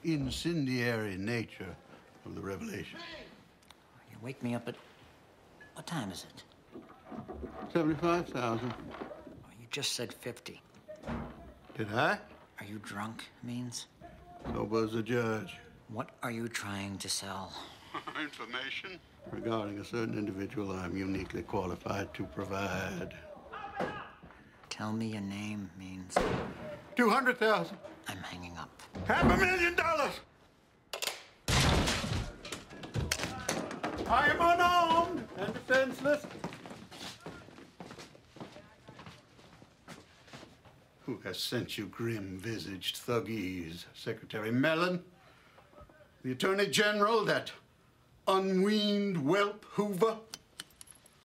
incendiary nature of the revelation. You wake me up at... What time is it? 75,000. Oh, you just said 50. Did I? Are you drunk, Means? So was the judge. What are you trying to sell? Information regarding a certain individual I'm uniquely qualified to provide. Tell me your name, Means. 200,000. I'm hanging up. $500,000. I am unarmed and defenseless. Who has sent you grim-visaged Thugees, Secretary Mellon? The Attorney General, that unweaned whelp Hoover?